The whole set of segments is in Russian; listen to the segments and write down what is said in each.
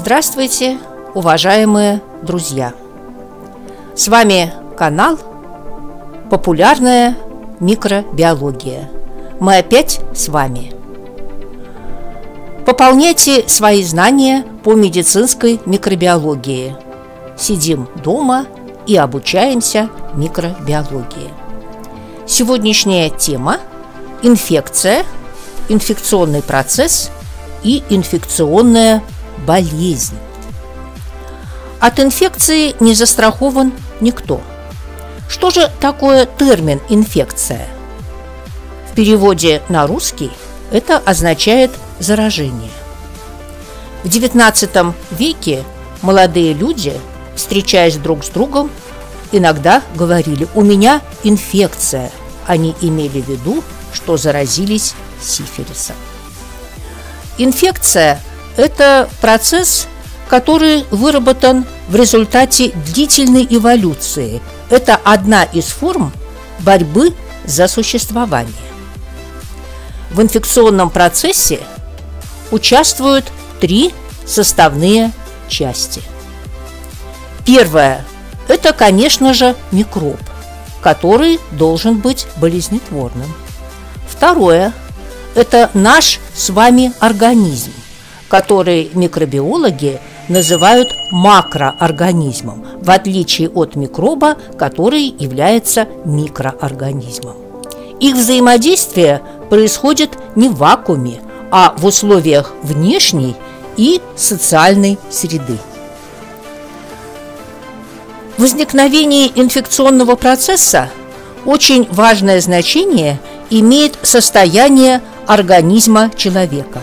Здравствуйте, уважаемые друзья! С вами канал «Популярная микробиология». Мы опять с вами. Пополняйте свои знания по медицинской микробиологии. Сидим дома и обучаемся микробиологии. Сегодняшняя тема – инфекция, инфекционный процесс и инфекционная болезнь. От инфекции не застрахован никто. Что же такое термин «инфекция»? В переводе на русский это означает заражение. В XIX веке молодые люди, встречаясь друг с другом, иногда говорили: «У меня инфекция». Они имели в виду, что заразились сифилисом. Инфекция – это процесс, который выработан в результате длительной эволюции. Это одна из форм борьбы за существование. В инфекционном процессе участвуют три составные части. Первая – это, конечно же, микроб, который должен быть болезнетворным. Второе – это наш с вами организм, который микробиологи называют макроорганизмом, в отличие от микроба, который является микроорганизмом. Их взаимодействие происходит не в вакууме, а в условиях внешней и социальной среды. В возникновении инфекционного процесса очень важное значение имеет состояние организма человека.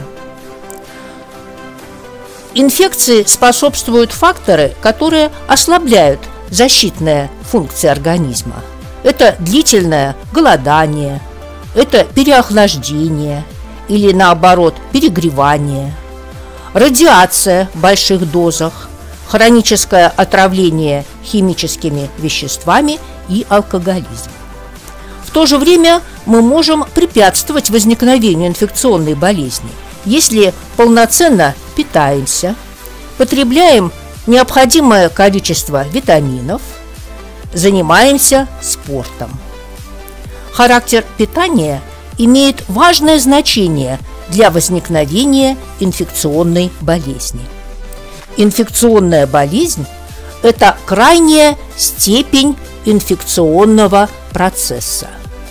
Инфекции способствуют факторы, которые ослабляют защитные функции организма. Это длительное голодание, это переохлаждение или, наоборот, перегревание, радиация в больших дозах, хроническое отравление химическими веществами и алкоголизм. В то же время мы можем препятствовать возникновению инфекционной болезни, если полноценно питаемся, потребляем необходимое количество витаминов, занимаемся спортом. Характер питания имеет важное значение для возникновения инфекционной болезни. Инфекционная болезнь – это крайняя степень инфекционного процесса.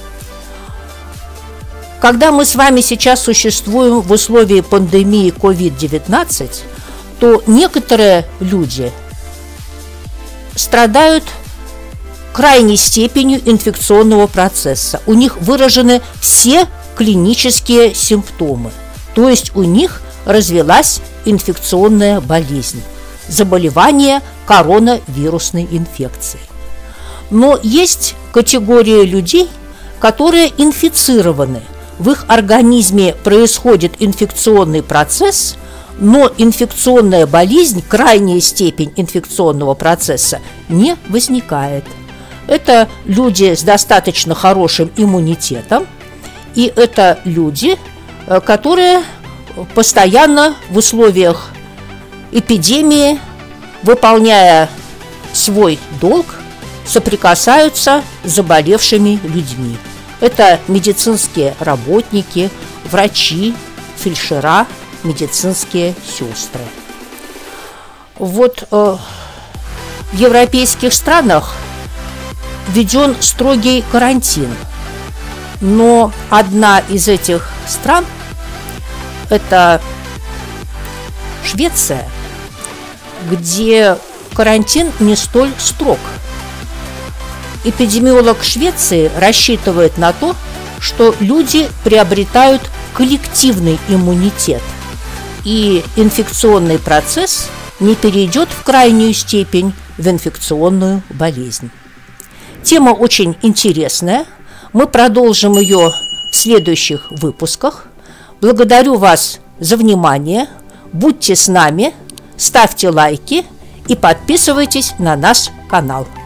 Когда мы с вами сейчас существуем в условии пандемии COVID-19, то некоторые люди страдают крайней степенью инфекционного процесса. У них выражены все клинические симптомы, то есть у них развилась инфекционная болезнь, заболевание коронавирусной инфекцией. Но есть категория людей, которые инфицированы. В их организме происходит инфекционный процесс, но инфекционная болезнь, крайняя степень инфекционного процесса, не возникает. Это люди с достаточно хорошим иммунитетом, и это люди, которые постоянно в условиях эпидемии, выполняя свой долг, соприкасаются с заболевшими людьми. Это медицинские работники, врачи, фельдшера, медицинские сестры. Вот в европейских странах введен строгий карантин, но одна из этих стран – это Швеция, где карантин не столь строг. Эпидемиолог Швеции рассчитывает на то, что люди приобретают коллективный иммунитет, и инфекционный процесс не перейдет в крайнюю степень в инфекционную болезнь. Тема очень интересная. Мы продолжим ее в следующих выпусках. Благодарю вас за внимание. Будьте с нами, ставьте лайки и подписывайтесь на наш канал.